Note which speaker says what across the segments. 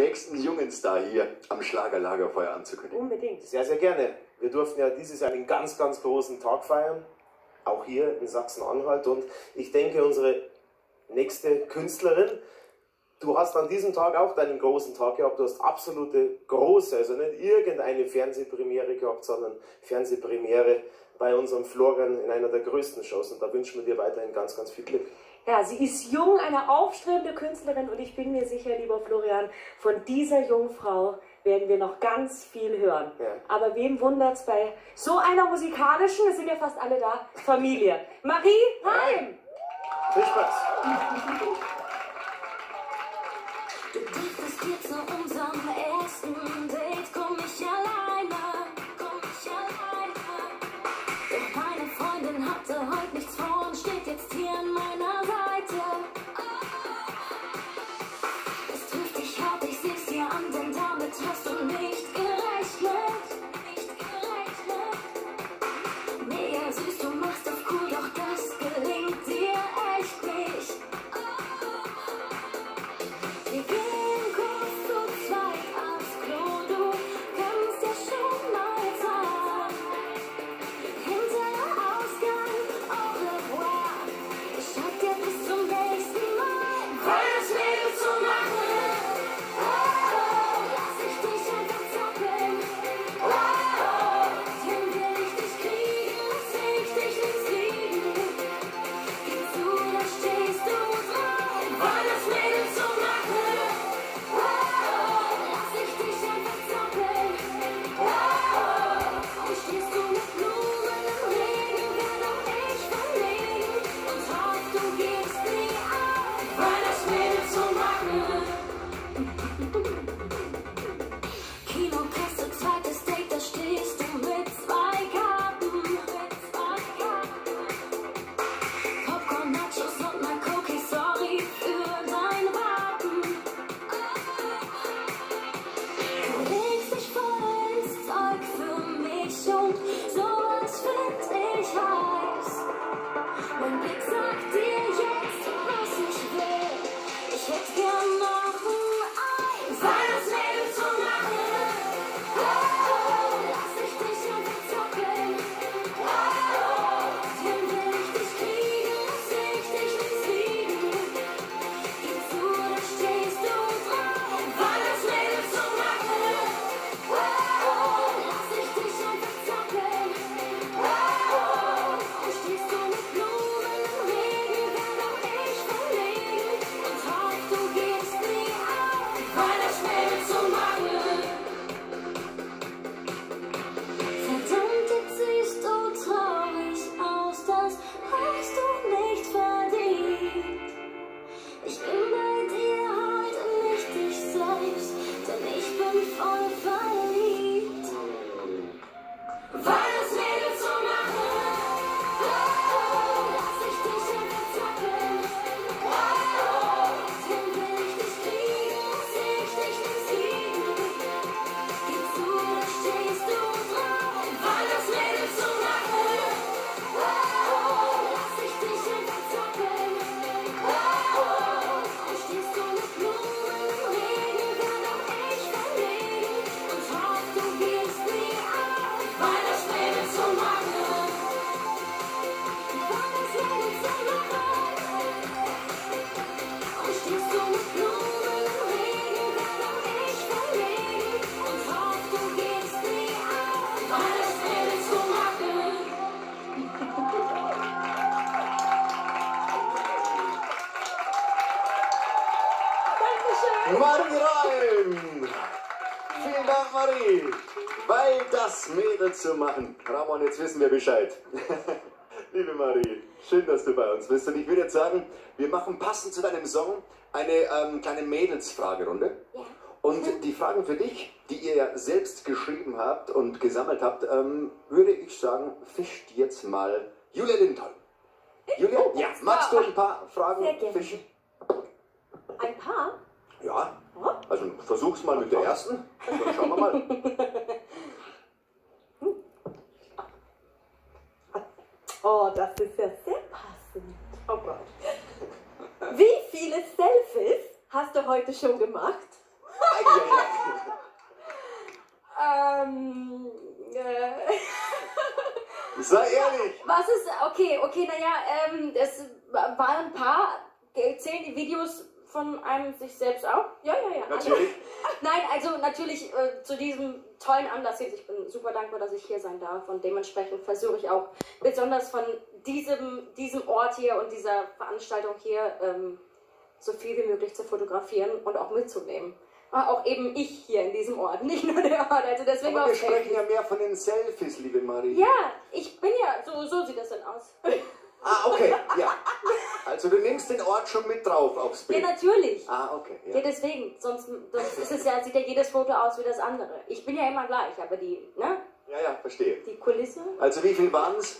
Speaker 1: nächsten jungen Star hier am Schlagerlagerfeuer anzukündigen?
Speaker 2: Unbedingt. Sehr, sehr gerne. Wir durften ja dieses Jahr einen ganz, ganz großen Tag feiern, auch hier in Sachsen-Anhalt. Und ich denke, unsere nächste Künstlerin, du hast an diesem Tag auch deinen großen Tag gehabt. Du hast absolute große, also nicht irgendeine Fernsehpremiere gehabt, sondern Fernsehpremiere bei unserem Florian in einer der größten Shows. Und da wünschen wir dir weiterhin ganz, ganz viel Glück.
Speaker 3: Ja, sie ist jung, eine aufstrebende Künstlerin und ich bin mir sicher, lieber Florian, von dieser jungen Frau werden wir noch ganz viel hören.
Speaker 2: Ja.
Speaker 3: Aber wem wundert's bei so einer musikalischen, es sind ja fast alle da, Familie. Marie Reim!
Speaker 2: Viel Spaß!
Speaker 4: Du dachtest dir zu unserem ersten Date, komm ich alleine. Doch meine Freundin hatte heute nichts vor und steht jetzt hier an meiner Seite. Es trifft dich hart, ich seh's dir an, denn damit hast du nicht gerechnet. Mega süß, du machst auf cool, doch das gelingt dir echt nicht. Wir gehen kurz zu zweit aufs Klo, du kannst ja schon mal sagen. Hinter Ausgang, au revoir. Ich sag dir bis zum nächsten Mal, weil das Leben zu machen. Oh, oh, lass ich dich einfach zappeln. Oh, oh, den will ich dich kriegen, lass ich dich nicht fliegen. Geh zu, da stehst du drauf, weil das Leben zu machen. Oh, oh, lass ich dich einfach zappeln. Oh, oh, und stehst du mit Blumen im Regen, werd auch ich verlegen und hoff, du gibst nie auf, weil das Leben zu machen. Kinokasse, zweites Date, da stehst du mit zwei Karten. Popcorn, Nachos und mal Cookie, sorry für dein Warten. Du legst dich voll ins Zeug für mich und sowas find ich heiß. Mein Blick sagt dir jetzt, was ich will. Ich hätt gern noch ein Eis, weil das Leben zu machen. Oh, oh, lass ich dich einfach zappeln. Oh, oh, den will ich dich kriegen, lass ich dich nicht fliegen. Geh zu, da stehst du drauf, weil das Leben zu machen. Oh, oh, lass ich dich einfach zappeln. Oh, oh, und stehst du mit Blumen im Regen, werd auch ich verlegen und hoff, du gibst nie auf, weil das Leben zu machen. Verdammt, jetzt siehst du traurig aus, das hast du nicht verdient. Ich bin bei dir heute nicht dich selbst, denn ich bin voll verliebt. Weil das Leben zu machen. Oh, oh, lass ich dich einfach zappeln. Oh, oh, den will ich dich kriegen, lass ich dich nicht fliegen. Geh zu, da stehst du drauf, weil das Leben zu machen. Oh, oh, lass ich dich einfach zappeln. Oh, oh, und stehst du mit Blumen im Regen, werd auch ich verlegen und hoff, du gibst nie auf, weil das Leben zu machen. Weil das Leben zu machen. Und stehst du mit Blumen im Regen, werd auch ich verlegen und hoff, du gibst nie auf, weil das Leben zu machen.
Speaker 3: Dankeschön!
Speaker 1: Marie Reim! Vielen Dank, Marie! Weil das Mädel zu machen. Ramon, jetzt wissen wir Bescheid. Liebe Marie, schön, dass du bei uns bist. Und ich würde jetzt sagen, wir machen passend zu deinem Song eine kleine Mädelsfragerunde.
Speaker 4: Ja.
Speaker 1: Und die Fragen für dich, die ihr ja selbst geschrieben habt und gesammelt habt, würde ich sagen, fischt jetzt mal Julia Lindenthal. Julia, ja, magst du ein paar Fragen
Speaker 3: Sehr gerne.
Speaker 1: fischen?
Speaker 3: Ein Paar?
Speaker 1: Ja, also versuch's mal mit der ersten. Dann schauen wir mal.
Speaker 3: Oh, das ist ja sehr passend. Oh Gott. Wie viele Selfies hast du heute schon gemacht?
Speaker 1: Eieiei. Sei ehrlich.
Speaker 5: Was ist, okay, naja, es waren ein paar, zählen die Videos von einem sich selbst auch? Ja.
Speaker 1: Natürlich.
Speaker 5: Nein, also natürlich zu diesem tollen Anlass jetzt. Ich bin super dankbar, dass ich hier sein darf und dementsprechend versuche ich auch besonders von diesem Ort hier und dieser Veranstaltung hier so viel wie möglich zu fotografieren und auch mitzunehmen. Auch eben ich hier in diesem Ort, nicht nur der Ort. Also deswegen
Speaker 1: Aber wir
Speaker 5: auch
Speaker 1: sprechen ja mehr von den Selfies, liebe Marie.
Speaker 5: Ja, ich bin ja, so sieht das dann aus.
Speaker 1: Ah, okay, ja. Also du nimmst den Ort schon mit drauf aufs
Speaker 5: Ja,
Speaker 1: Bild.
Speaker 5: natürlich.
Speaker 1: Ah, okay.
Speaker 5: Ja, deswegen, sonst ist es ja, sieht ja jedes Foto aus wie das andere. Ich bin ja immer gleich, aber die
Speaker 1: Verstehe.
Speaker 5: die Kulisse.
Speaker 1: Also wie viel waren es?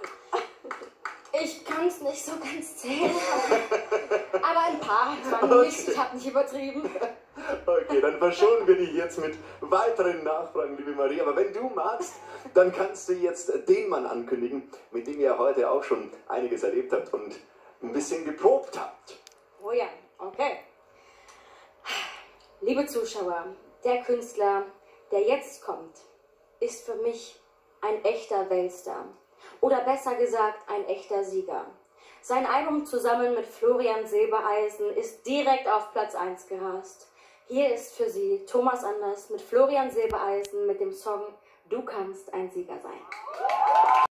Speaker 5: Ich kann es nicht so ganz zählen, aber ein paar waren nicht, ich habe nicht übertrieben.
Speaker 1: Okay, dann verschonen wir dich jetzt mit weiteren Nachfragen, liebe Marie. Aber wenn du magst, dann kannst du jetzt den Mann ankündigen, mit dem ihr heute auch schon einiges erlebt habt und ein bisschen geprobt habt.
Speaker 5: Oh ja, okay. Liebe Zuschauer, der Künstler, der jetzt kommt, ist für mich ein echter Weltstar. Oder besser gesagt, ein echter Sieger. Sein Album zusammen mit Florian Silbereisen ist direkt auf Platz 1 gerast. Hier ist für Sie Thomas Anders mit Florian Silbereisen mit dem Song Du kannst ein Sieger sein.